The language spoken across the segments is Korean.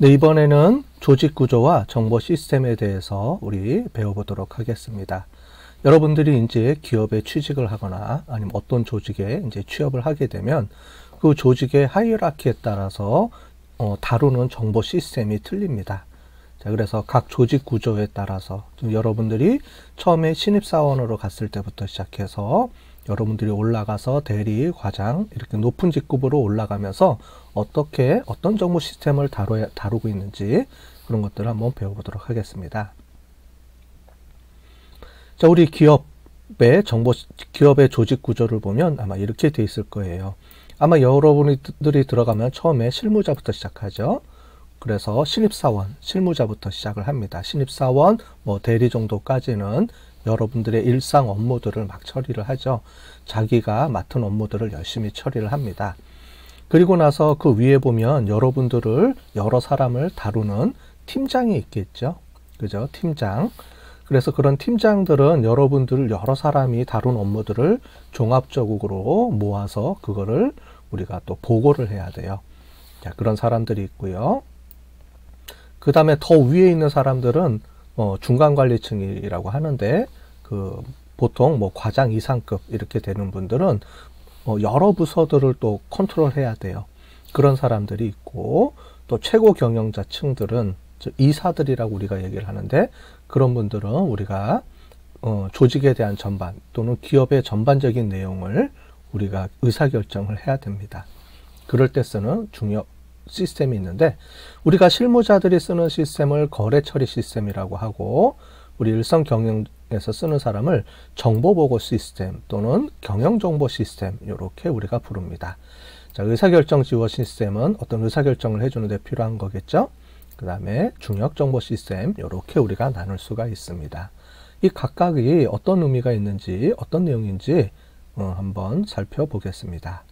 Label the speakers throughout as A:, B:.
A: 네, 이번에는 조직 구조와 정보 시스템에 대해서 우리 배워보도록 하겠습니다. 여러분들이 이제 기업에 취직을 하거나 아니면 어떤 조직에 이제 취업을 하게 되면 그 조직의 하이어라키에 따라서 다루는 정보 시스템이 틀립니다. 자, 그래서 각 조직 구조에 따라서 여러분들이 처음에 신입사원으로 갔을 때부터 시작해서 여러분들이 올라가서 대리, 과장 이렇게 높은 직급으로 올라가면서 어떤 정보 시스템을 다루고 있는지 그런 것들을 한번 배워보도록 하겠습니다. 자, 우리 기업의 조직 구조를 보면 아마 이렇게 돼 있을 거예요. 아마 여러분들이 들어가면 처음에 실무자부터 시작하죠. 그래서 신입사원, 실무자부터 시작을 합니다. 신입사원, 대리 정도까지는 여러분들의 일상 업무들을 막 처리를 하죠. 자기가 맡은 업무들을 열심히 처리를 합니다. 그리고 나서 그 위에 보면 여러분들을 여러 사람을 다루는 팀장이 있겠죠. 그죠? 팀장. 그래서 그런 팀장들은 여러분들 여러 사람이 다룬 업무들을 종합적으로 모아서 그거를 우리가 또 보고를 해야 돼요. 자, 그런 사람들이 있고요. 그 다음에 더 위에 있는 사람들은 중간관리층이라고 하는데 보통 과장 이상급 이렇게 되는 분들은 여러 부서들을 또 컨트롤해야 돼요. 그런 사람들이 있고 또 최고 경영자층들은 이사들이라고 우리가 얘기를 하는데 그런 분들은 우리가 조직에 대한 전반 또는 기업의 전반적인 내용을 우리가 의사결정을 해야 됩니다. 그럴 때 쓰는 중요 시스템이 있는데 우리가 실무자들이 쓰는 시스템을 거래처리 시스템이라고 하고 우리 일선 경영에서 쓰는 사람을 정보보고 시스템 또는 경영정보 시스템 이렇게 우리가 부릅니다. 자, 의사결정 지원 시스템은 어떤 의사결정을 해주는 데 필요한 거겠죠. 그 다음에 중역정보 시스템 이렇게 우리가 나눌 수가 있습니다. 이 각각이 어떤 의미가 있는지 어떤 내용인지 한번 살펴보겠습니다.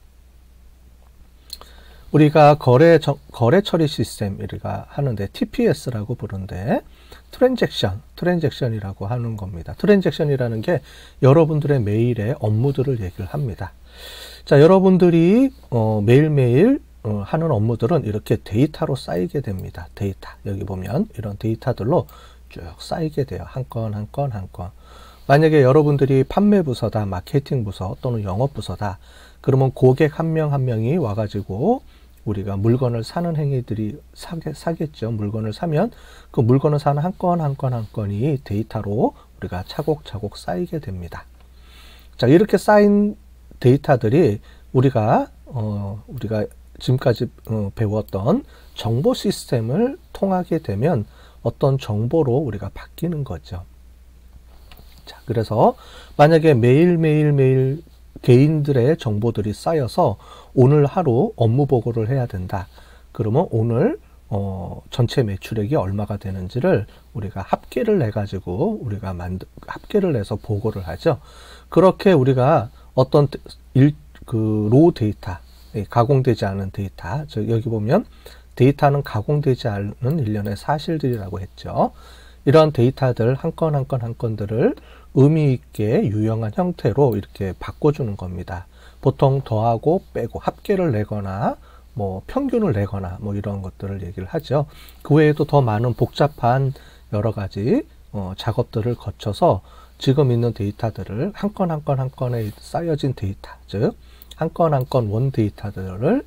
A: 우리가 거래 처리 시스템 우리가 하는데 TPS라고 부르는데 트랜잭션이라고 하는 겁니다. 트랜잭션이라는 게 여러분들의 매일의 업무들을 얘기를 합니다. 자, 여러분들이 매일매일 하는 업무들은 이렇게 데이터로 쌓이게 됩니다. 데이터. 여기 보면 이런 데이터들로 쭉 쌓이게 돼요. 한 건, 한 건, 한 건. 만약에 여러분들이 판매 부서다, 마케팅 부서 또는 영업 부서다. 그러면 고객 한 명 한 명이 와가지고 우리가 물건을 사는 행위들이 사겠죠. 물건을 사면 그 물건을 사는 한 건 한 건 한 건이 데이터로 우리가 차곡차곡 쌓이게 됩니다. 자, 이렇게 쌓인 데이터들이 우리가 지금까지 배웠던 정보 시스템을 통하게 되면 어떤 정보로 우리가 바뀌는 거죠. 자, 그래서 만약에 매일 개인들의 정보들이 쌓여서 오늘 하루 업무 보고를 해야 된다. 그러면 오늘 전체 매출액이 얼마가 되는지를 우리가 합계를 내 가지고 우리가 합계를 내서 보고를 하죠. 그렇게 우리가 어떤 로우 데이터, 가공되지 않은 데이터, 여기 보면 데이터는 가공되지 않은 일련의 사실들이라고 했죠. 이런 데이터들 한 건 한 건 한 건들을 의미 있게 유용한 형태로 이렇게 바꿔주는 겁니다. 보통 더하고 빼고 합계를 내거나 평균을 내거나 이런 것들을 얘기를 하죠. 그 외에도 더 많은 복잡한 여러 가지 작업들을 거쳐서 지금 있는 데이터들을 한 건 한 건 한 건에 쌓여진 데이터, 즉 한 건 한 건 원 데이터들을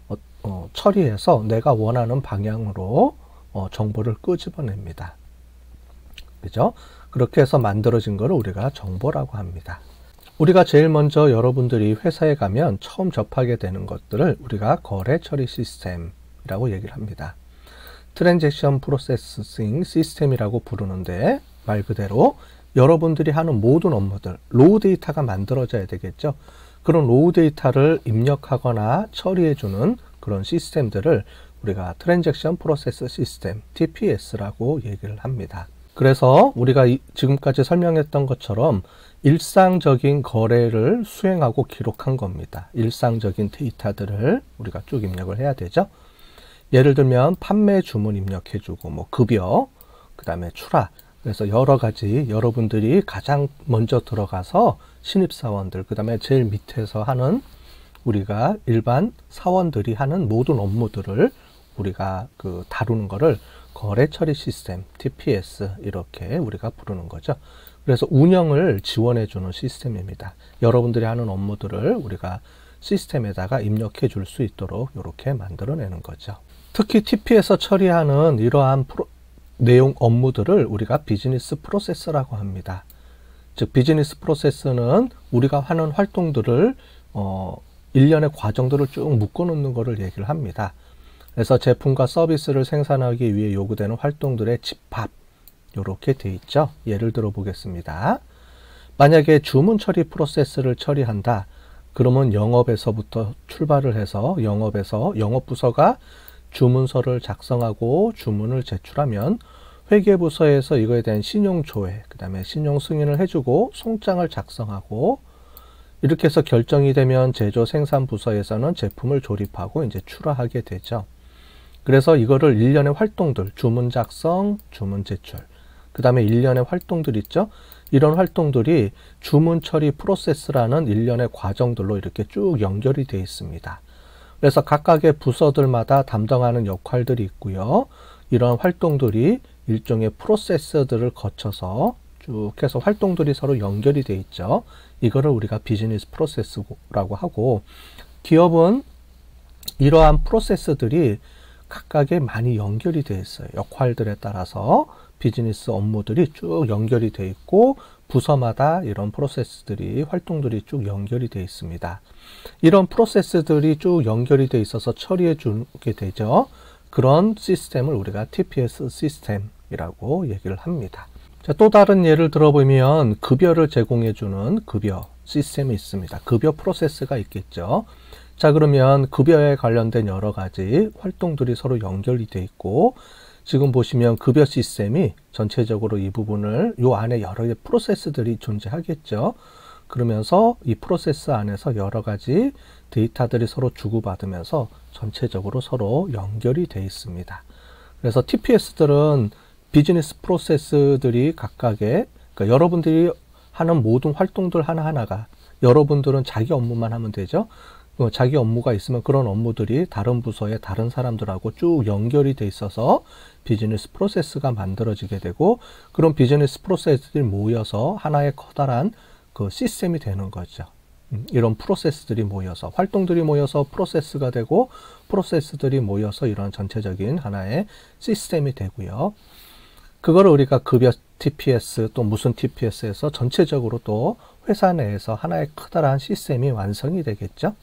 A: 처리해서 내가 원하는 방향으로 정보를 끄집어냅니다. 그죠? 그렇게 해서 만들어진 것을 우리가 정보라고 합니다. 우리가 제일 먼저 여러분들이 회사에 가면 처음 접하게 되는 것들을 우리가 거래 처리 시스템이라고 얘기를 합니다. 트랜잭션 프로세싱 시스템이라고 부르는데 말 그대로 여러분들이 하는 모든 업무들, 로우 데이터가 만들어져야 되겠죠. 그런 로우 데이터를 입력하거나 처리해주는 그런 시스템들을 우리가 트랜잭션 프로세스 시스템, TPS라고 얘기를 합니다. 그래서 우리가 지금까지 설명했던 것처럼 일상적인 거래를 수행하고 기록한 겁니다. 일상적인 데이터들을 우리가 쭉 입력을 해야 되죠. 예를 들면 판매 주문 입력해주고 급여, 그 다음에 출하. 그래서 여러 가지 여러분들이 가장 먼저 들어가서 신입사원들, 그 다음에 제일 밑에서 하는 우리가 일반 사원들이 하는 모든 업무들을 우리가 다루는 거를 거래 처리 시스템, TPS 이렇게 우리가 부르는 거죠. 그래서 운영을 지원해 주는 시스템입니다. 여러분들이 하는 업무들을 우리가 시스템에다가 입력해 줄 수 있도록 이렇게 만들어내는 거죠. 특히 TP에서 처리하는 이러한 내용 업무들을 우리가 비즈니스 프로세스라고 합니다. 즉 비즈니스 프로세스는 우리가 하는 활동들을 일련의 과정들을 쭉 묶어 놓는 것을 얘기를 합니다. 그래서 제품과 서비스를 생산하기 위해 요구되는 활동들의 집합 이렇게 돼 있죠. 예를 들어 보겠습니다. 만약에 주문 처리 프로세스를 처리한다. 그러면 영업에서부터 출발을 해서 영업부서가 주문서를 작성하고 주문을 제출하면 회계부서에서 이거에 대한 신용조회, 그 다음에 신용승인을 해주고 송장을 작성하고 이렇게 해서 결정이 되면 제조 생산부서에서는 제품을 조립하고 이제 출하하게 되죠. 그래서 이거를 일련의 활동들, 주문 작성, 주문 제출, 그 다음에 일련의 활동들 있죠. 이런 활동들이 주문 처리 프로세스라는 일련의 과정들로 이렇게 쭉 연결이 되어 있습니다. 그래서 각각의 부서들마다 담당하는 역할들이 있고요. 이런 활동들이 일종의 프로세스들을 거쳐서 쭉 해서 활동들이 서로 연결이 되어 있죠. 이거를 우리가 비즈니스 프로세스라고 하고, 기업은 이러한 프로세스들이 각각에 많이 연결이 되어 있어요. 역할들에 따라서 비즈니스 업무들이 쭉 연결이 되어 있고 부서마다 이런 프로세스들이 활동들이 쭉 연결이 되어 있습니다. 이런 프로세스들이 쭉 연결이 되어 있어서 처리해 주게 되죠. 그런 시스템을 우리가 TPS 시스템이라고 얘기를 합니다. 자, 또 다른 예를 들어보면 급여를 제공해 주는 급여 시스템이 있습니다. 급여 프로세스가 있겠죠. 자, 그러면 급여에 관련된 여러 가지 활동들이 서로 연결이 되어 있고, 지금 보시면 급여 시스템이 전체적으로 이 부분을 요 안에 여러 개의 프로세스들이 존재하겠죠. 그러면서 이 프로세스 안에서 여러 가지 데이터들이 서로 주고받으면서 전체적으로 서로 연결이 되어 있습니다. 그래서 TPS들은 비즈니스 프로세스들이 각각의, 그러니까 여러분들이 하는 모든 활동들 하나하나가 여러분들은 자기 업무만 하면 되죠. 자기 업무가 있으면 그런 업무들이 다른 부서의 다른 사람들하고 쭉 연결이 돼 있어서 비즈니스 프로세스가 만들어지게 되고, 그런 비즈니스 프로세스들이 모여서 하나의 커다란 그 시스템이 되는 거죠. 이런 프로세스들이 모여서, 활동들이 모여서 프로세스가 되고, 프로세스들이 모여서 이런 전체적인 하나의 시스템이 되고요. 그거를 우리가 급여 TPS 또 무슨 TPS에서 전체적으로 또 회사 내에서 하나의 커다란 시스템이 완성이 되겠죠.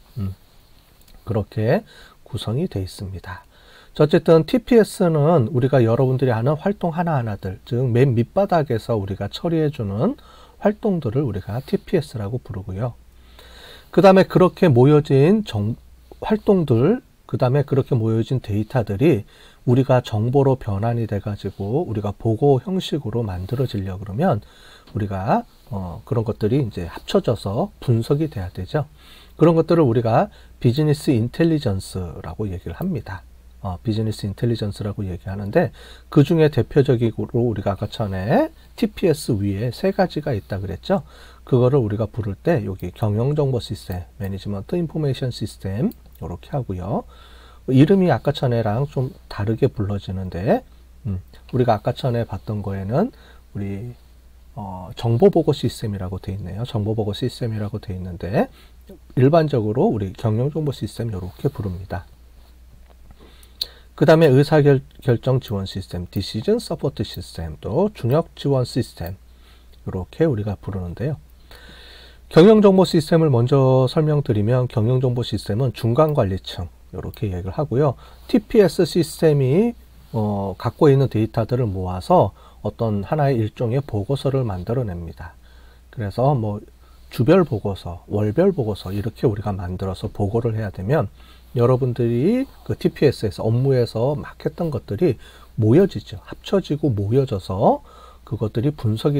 A: 그렇게 구성이 되어 있습니다. 어쨌든 TPS는 우리가 여러분들이 하는 활동 하나하나들, 즉 맨 밑바닥에서 우리가 처리해주는 활동들을 우리가 TPS라고 부르고요. 그 다음에 그렇게 모여진 활동들, 그 다음에 그렇게 모여진 데이터들이 우리가 정보로 변환이 돼가지고 우리가 보고 형식으로 만들어지려고 그러면 우리가 그런 것들이 이제 합쳐져서 분석이 돼야 되죠. 그런 것들을 우리가 비즈니스 인텔리전스라고 얘기를 합니다. 비즈니스 인텔리전스라고 얘기하는데, 그 중에 대표적으로 우리가 아까 전에 TPS 위에 세 가지가 있다 그랬죠. 그거를 우리가 부를 때 여기 경영정보 시스템, 매니지먼트 인포메이션 시스템 이렇게 하고요. 이름이 아까 전에랑 좀 다르게 불러지는데, 우리가 아까 전에 봤던 거에는 우리 정보보고 시스템이라고 돼 있네요. 정보보고 시스템이라고 돼 있는데, 일반적으로 우리 경영정보 시스템 이렇게 부릅니다. 그 다음에 의사결정 지원 시스템, Decision Support System, 또 중역 지원 시스템 이렇게 우리가 부르는데요. 경영정보 시스템을 먼저 설명드리면, 경영정보 시스템은 중간관리층 이렇게 얘기를 하고요. TPS 시스템이 갖고 있는 데이터들을 모아서 어떤 하나의 일종의 보고서를 만들어냅니다. 그래서 뭐 주별 보고서, 월별 보고서 이렇게 우리가 만들어서 보고를 해야 되면, 여러분들이 그 TPS에서 업무에서 막 했던 것들이 모여지죠. 합쳐지고 모여져서 그것들이 분석이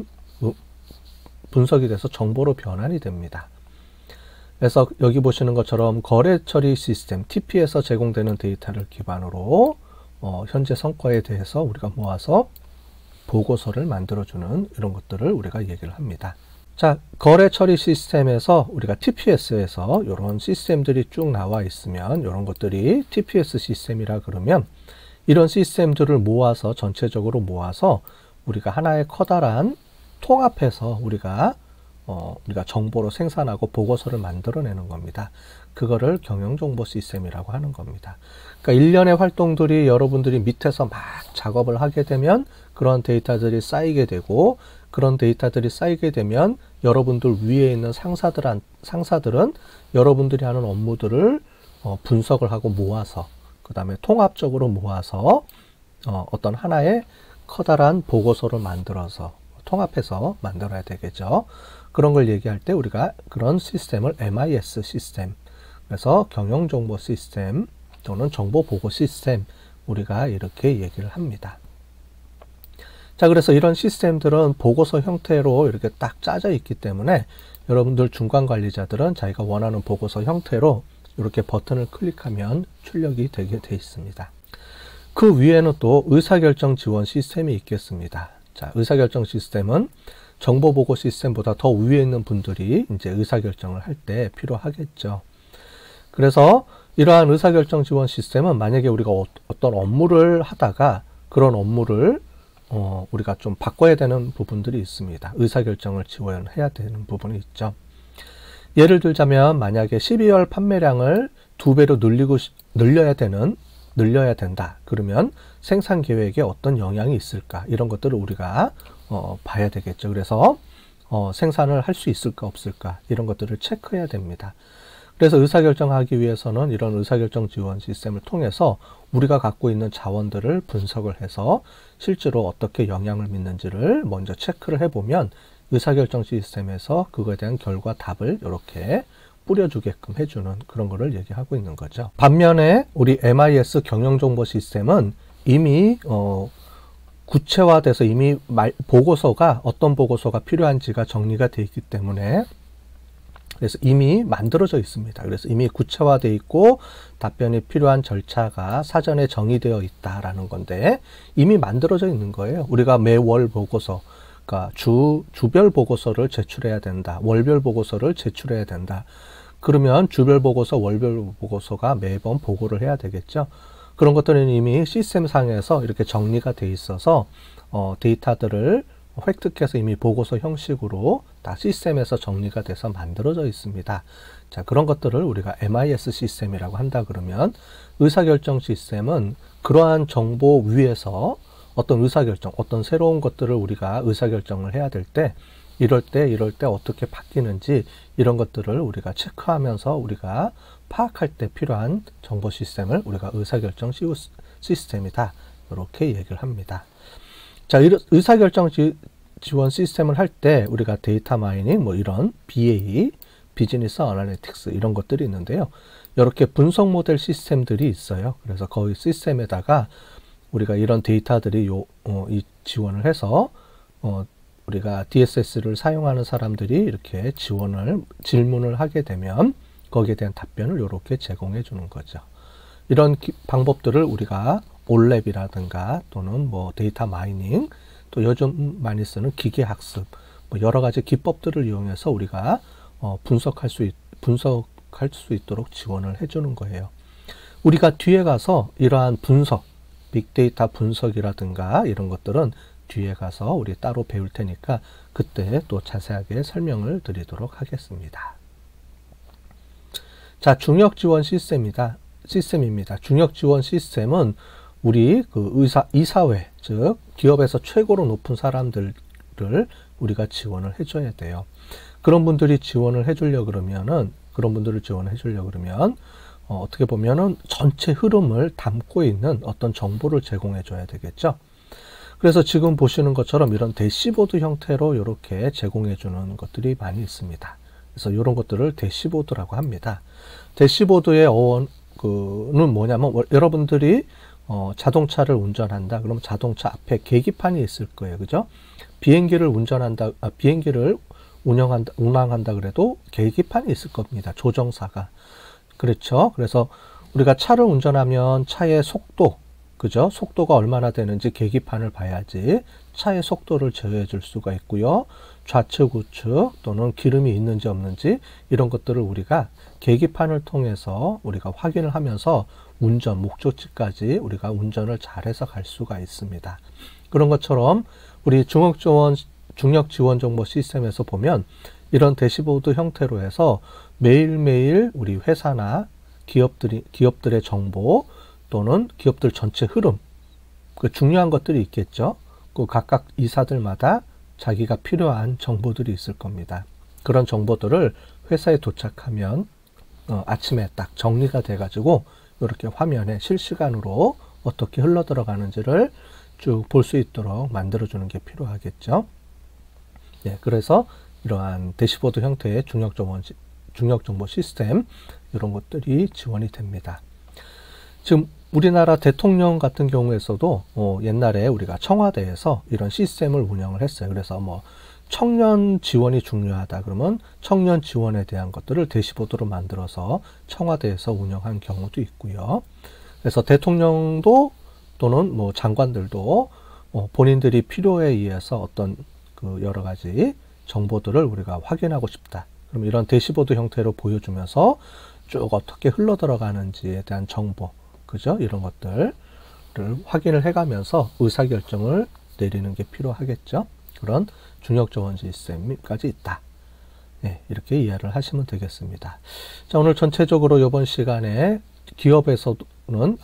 A: 돼서 정보로 변환이 됩니다. 그래서 여기 보시는 것처럼 거래 처리 시스템 TP에서 제공되는 데이터를 기반으로 현재 성과에 대해서 우리가 모아서 보고서를 만들어주는 이런 것들을 우리가 얘기를 합니다. 자, 거래 처리 시스템에서 우리가 TPS에서 이런 시스템들이 쭉 나와 있으면 이런 것들이 TPS 시스템이라 그러면 이런 시스템들을 모아서 전체적으로 모아서 우리가 하나의 커다란 통합해서 우리가 정보로 생산하고 보고서를 만들어내는 겁니다. 그거를 경영정보 시스템이라고 하는 겁니다. 그러니까 일련의 활동들이 여러분들이 밑에서 막 작업을 하게 되면 그런 데이터들이 쌓이게 되고 그런 데이터들이 쌓이게 되면 여러분들 위에 있는 상사들은 여러분들이 하는 업무들을 분석을 하고 모아서 그 다음에 통합적으로 모아서 어떤 하나의 커다란 보고서를 만들어서 통합해서 만들어야 되겠죠. 그런 걸 얘기할 때 우리가 그런 시스템을 MIS 시스템, 그래서 경영정보 시스템 또는 정보보고 시스템 우리가 이렇게 얘기를 합니다. 자, 그래서 이런 시스템들은 보고서 형태로 이렇게 딱 짜져 있기 때문에 여러분들 중간관리자들은 자기가 원하는 보고서 형태로 이렇게 버튼을 클릭하면 출력이 되게 돼 있습니다. 그 위에는 또 의사결정 지원 시스템이 있겠습니다. 자, 의사결정 시스템은 정보보고 시스템보다 더 위에 있는 분들이 이제 의사결정을 할 때 필요하겠죠. 그래서 이러한 의사결정 지원 시스템은 만약에 우리가 어떤 업무를 하다가 그런 업무를 우리가 좀 바꿔야 되는 부분들이 있습니다. 의사결정을 지원해야 되는 부분이 있죠. 예를 들자면 만약에 12월 판매량을 2배로 늘려야 된다. 그러면 생산 계획에 어떤 영향이 있을까? 이런 것들을 우리가 봐야 되겠죠. 그래서 생산을 할 수 있을까 없을까? 이런 것들을 체크해야 됩니다. 그래서 의사결정하기 위해서는 이런 의사결정 지원 시스템을 통해서 우리가 갖고 있는 자원들을 분석을 해서 실제로 어떻게 영향을 미치는지를 먼저 체크를 해보면 의사결정 시스템에서 그거에 대한 결과 답을 이렇게 뿌려주게끔 해주는 그런 거를 얘기하고 있는 거죠. 반면에 우리 MIS 경영정보 시스템은 이미 구체화돼서 이미 보고서가 어떤 보고서가 필요한지가 정리가 되어 있기 때문에 그래서 이미 만들어져 있습니다. 그래서 이미 구체화되어 있고 답변이 필요한 절차가 사전에 정의되어 있다라는 건데 이미 만들어져 있는 거예요. 우리가 매월 보고서, 그러니까 주별 보고서를 제출해야 된다. 월별 보고서를 제출해야 된다. 그러면 주별 보고서, 월별 보고서가 매번 보고를 해야 되겠죠. 그런 것들은 이미 시스템 상에서 이렇게 정리가 돼 있어서 데이터들을 획득해서 이미 보고서 형식으로 다 시스템에서 정리가 돼서 만들어져 있습니다. 자, 그런 것들을 우리가 MIS 시스템이라고 한다 그러면 의사결정 시스템은 그러한 정보 위에서 어떤 의사결정, 어떤 새로운 것들을 우리가 의사결정을 해야 될 때 이럴 때 어떻게 바뀌는지 이런 것들을 우리가 체크하면서 우리가 파악할 때 필요한 정보 시스템을 우리가 의사결정 시스템이다. 이렇게 얘기를 합니다. 자, 의사결정 지원 시스템을 할 때 우리가 데이터 마이닝, 뭐 이런 BA, 비즈니스 어널리틱스 이런 것들이 있는데요. 이렇게 분석 모델 시스템들이 있어요. 그래서 거의 시스템에다가 우리가 이런 데이터들이 이 지원을 해서 우리가 DSS를 사용하는 사람들이 이렇게 질문을 하게 되면 거기에 대한 답변을 이렇게 제공해 주는 거죠. 이런 방법들을 우리가 올랩이라든가 또는 뭐 데이터 마이닝, 또 요즘 많이 쓰는 기계 학습, 뭐 여러 가지 기법들을 이용해서 우리가 분석할 수 있도록 지원을 해주는 거예요. 우리가 뒤에 가서 이러한 분석, 빅데이터 분석이라든가 이런 것들은 뒤에 가서 우리 따로 배울 테니까 그때 또 자세하게 설명을 드리도록 하겠습니다. 자, 중역 지원 시스템입니다. 중역 지원 시스템은 우리 그 이사회, 즉 기업에서 최고로 높은 사람들을 우리가 지원을 해줘야 돼요. 그런 분들이 지원을 해주려 그러면 어떻게 보면은 전체 흐름을 담고 있는 어떤 정보를 제공해 줘야 되겠죠. 그래서 지금 보시는 것처럼 이런 대시보드 형태로 이렇게 제공해 주는 것들이 많이 있습니다. 그래서 이런 것들을 대시보드라고 합니다. 대시보드의 는 뭐냐면 여러분들이 자동차를 운전한다. 그러면 자동차 앞에 계기판이 있을 거예요. 그죠? 비행기를 운항한다 그래도 계기판이 있을 겁니다. 조정사가. 그렇죠? 그래서 우리가 차를 운전하면 차의 속도, 그죠? 속도가 얼마나 되는지 계기판을 봐야지 차의 속도를 제어해 줄 수가 있고요. 좌측, 우측 또는 기름이 있는지 없는지 이런 것들을 우리가 계기판을 통해서 우리가 확인을 하면서 운전, 목적지까지 우리가 운전을 잘해서 갈 수가 있습니다. 그런 것처럼 우리 중력 지원 정보 시스템에서 보면 이런 대시보드 형태로 해서 매일매일 우리 회사나 기업들의 정보 또는 기업들 전체 흐름, 그 중요한 것들이 있겠죠. 그 각각 이사들마다 자기가 필요한 정보들이 있을 겁니다. 그런 정보들을 회사에 도착하면 아침에 딱 정리가 돼가지고 이렇게 화면에 실시간으로 어떻게 흘러 들어가는지를 쭉 볼 수 있도록 만들어주는 게 필요하겠죠. 네, 그래서 이러한 대시보드 형태의 중력 정보 시스템 이런 것들이 지원이 됩니다. 지금 우리나라 대통령 같은 경우에서도 옛날에 우리가 청와대에서 이런 시스템을 운영을 했어요. 그래서 뭐 청년 지원이 중요하다 그러면 청년 지원에 대한 것들을 대시보드로 만들어서 청와대에서 운영한 경우도 있고요. 그래서 대통령도 또는 뭐 장관들도 본인들이 필요에 의해서 어떤 그 여러 가지 정보들을 우리가 확인하고 싶다. 그럼 이런 대시보드 형태로 보여주면서 쭉 어떻게 흘러 들어가는지에 대한 정보, 그죠? 이런 것들을 확인을 해가면서 의사결정을 내리는 게 필요하겠죠. 그런 중력지원 시스템까지 있다. 네, 이렇게 이해를 하시면 되겠습니다. 자, 오늘 전체적으로 이번 시간에 기업에서는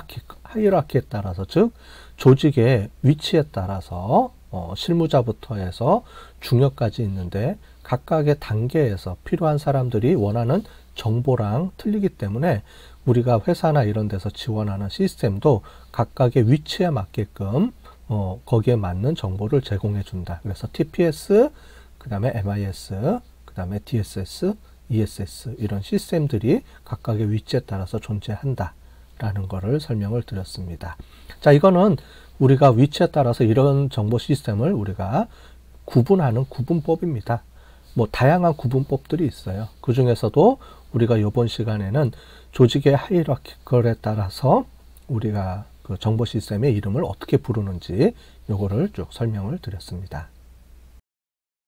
A: 하이라키에 따라서, 즉 조직의 위치에 따라서 실무자부터 해서 중역까지 있는데 각각의 단계에서 필요한 사람들이 원하는 정보랑 틀리기 때문에 우리가 회사나 이런 데서 지원하는 시스템도 각각의 위치에 맞게끔 거기에 맞는 정보를 제공해 준다. 그래서 TPS, 그 다음에 MIS, 그 다음에 DSS, ESS 이런 시스템들이 각각의 위치에 따라서 존재한다 라는 거를 설명을 드렸습니다. 자, 이거는 우리가 위치에 따라서 이런 정보 시스템을 우리가 구분하는 구분법입니다. 뭐 다양한 구분법들이 있어요. 그 중에서도 우리가 이번 시간에는 조직의 하이라키컬에 따라서 우리가 그 정보 시스템의 이름을 어떻게 부르는지 요거를 쭉 설명을 드렸습니다.